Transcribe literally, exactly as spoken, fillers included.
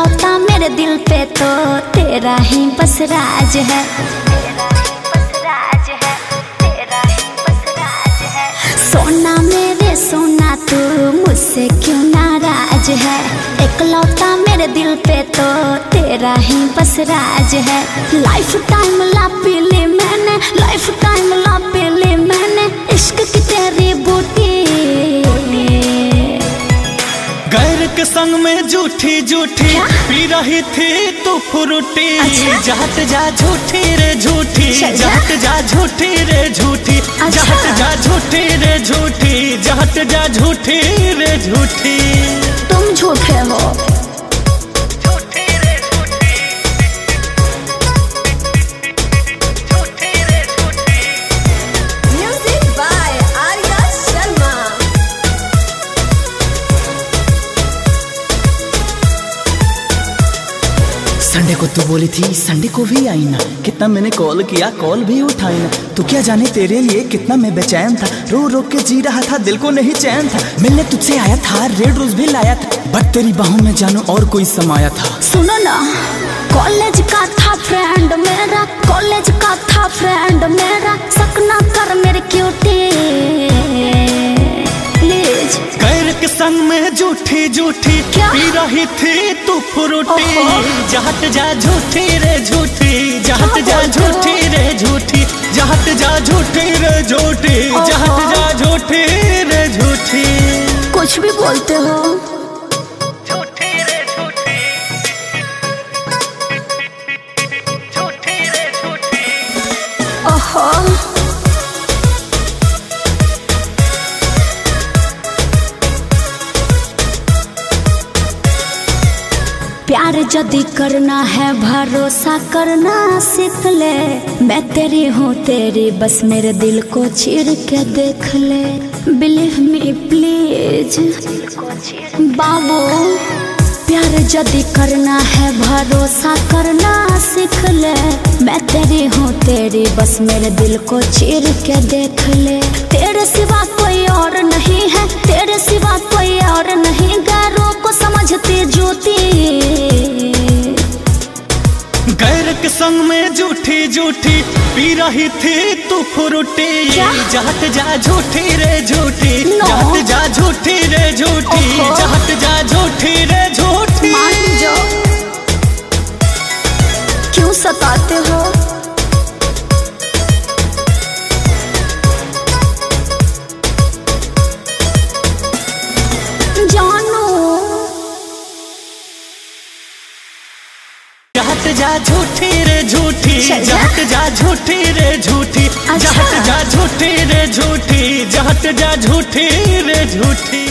इकलौता मेरे दिल पे तो तेरा ही बस राज है, तेरा ही बस राज है, तेरा ही बस राज है। सोना मेरे सोना तू मुझसे क्यों नाराज है, इकलौता मेरे दिल पे तो तेरा ही बस राज है। लाइफ टाइम ला पी ली मैंने, लाइफ टाइम ला पी ली मैंने इश्क की तेरी बूटी। गैर के संग में झूठी झूठी पी रही थी तू फ्रूटी। अच्छा? जहत जा झूठी रे झूठी, जहत जा झूठी रे झूठी, जहत जा झूठी रे झूठी, जहत जा झूठी रे झूठी। तुम झूठे हो। संडे को तू बोली थी संडे को भी आई ना, कितना मैंने कॉल किया कॉल भी उठाई ना। तू क्या जाने तेरे लिए कितना मैं बेचैन था, रो रो के जी रहा था दिल को नहीं चैन था। मिलने तुझसे आया था रेड रोज भी लाया था, बट तेरी बाहों में जानू और कोई समाया था। सुनो ना, कॉलेज का था फ्रेंड मेरा, कॉलेज का था फ्रेंड मेरा, सकना कर मेरे क्यूटी प्लीज। गैर के संग में झूठी झूठी पी रही थी तू फ्रूटी। जहत जा झूठी रे झूठी, जहत जा झूठी रे झूठी, जहत जा झूठी रे झूठी, जहत जा झूठी रे झूठी। कुछ भी बोलते हो। झूठी रे झूठी, झूठी रे झूठी। ओहो प्यार यदि करना है भरोसा करना सीख ले। मैं तेरी हूँ तेरी बस मेरे दिल को चीर के देख ले। बिलीव मी प्लीज बाबू, प्यार यदि करना है भरोसा करना सीख ले। मैं तेरी हूँ तेरी बस मेरे दिल को चीर के देख ले। तेरे सिवा कोई और नहीं है, तेरे सिवा कोई और नहीं, गैरों को समझती जूती। गैर के संग में झूठी झूठी पी रही थी तू फ्रूटी। जहत जा झूठी रे झूठी, जहत जा झूठी रे झूठी, जहत जा झूठी रे झूठी। मान जाओ, क्यों सताते हो। जहत जा झूठी रे झूठी, जहत जा झूठी रे झूठी, जहत जा झूठी रे झूठी, जहत जा झूठी रे झूठी।